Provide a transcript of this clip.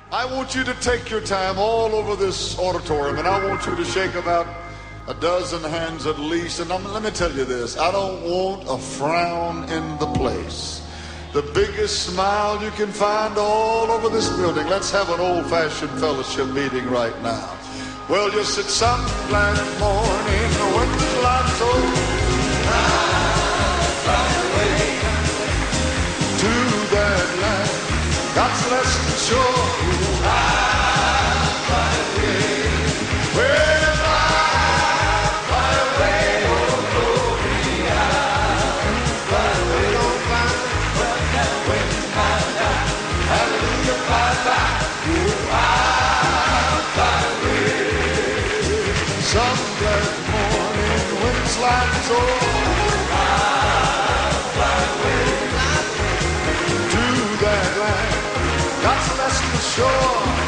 I want you to take your time all over this auditorium, and I want you to shake about a dozen hands at least. And let me tell you this, I don't want a frown in the place. The biggest smile you can find all over this building. Let's have an old-fashioned fellowship meeting right now. Well, just at some glad morning when the lights fly away to that land, God's blessed shore. I'll fly away. Well, I'll fly away, oh glory, I'll fly away. Don't find but that wind my life. Hallelujah, fly, fly. Oh, I'll fly away. Some glad morning when it's lights I'll fly away to that land. God's blessed the shore.